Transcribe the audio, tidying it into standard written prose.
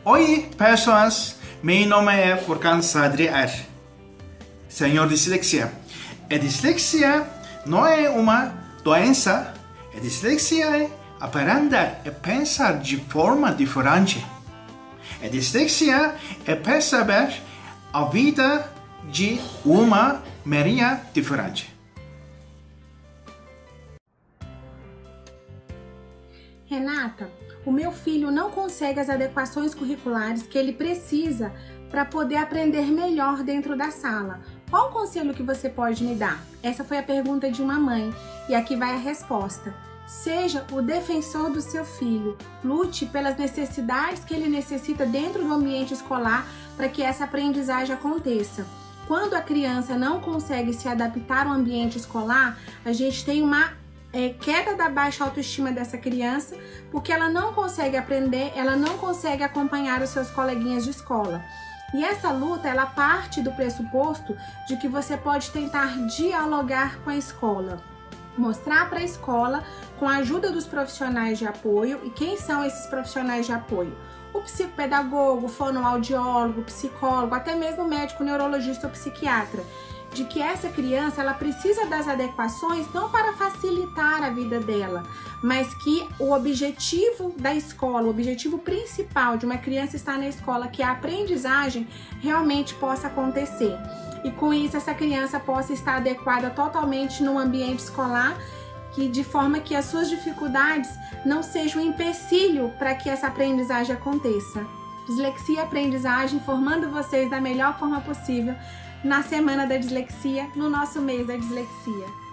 Oi, pessoas! Meu nome é Furkan Sadriar, senhor dislexia. A dislexia não é uma doença. A dislexia é aprender a pensar de forma diferente. A dislexia é perceber a vida de uma maneira diferente. Renata, o meu filho não consegue as adequações curriculares que ele precisa para poder aprender melhor dentro da sala. Qual o conselho que você pode me dar? Essa foi a pergunta de uma mãe e aqui vai a resposta. Seja o defensor do seu filho. Lute pelas necessidades que ele necessita dentro do ambiente escolar para que essa aprendizagem aconteça. Quando a criança não consegue se adaptar ao ambiente escolar, a gente tem uma queda da baixa autoestima dessa criança, porque ela não consegue aprender, ela não consegue acompanhar os seus coleguinhas de escola. E essa luta, ela parte do pressuposto de que você pode tentar dialogar com a escola, mostrar para a escola, com a ajuda dos profissionais de apoio. E quem são esses profissionais de apoio? O psicopedagogo, o fonoaudiólogo, o psicólogo, até mesmo o médico neurologista ou psiquiatra, de que essa criança ela precisa das adequações não para facilitar a vida dela, mas que o objetivo da escola, o objetivo principal de uma criança estar na escola, que é a aprendizagem, realmente possa acontecer. E com isso essa criança possa estar adequada totalmente no ambiente escolar, de forma que as suas dificuldades não sejam um empecilho para que essa aprendizagem aconteça. Dislexia e aprendizagem, formando vocês da melhor forma possível na Semana da Dislexia, no nosso mês da dislexia.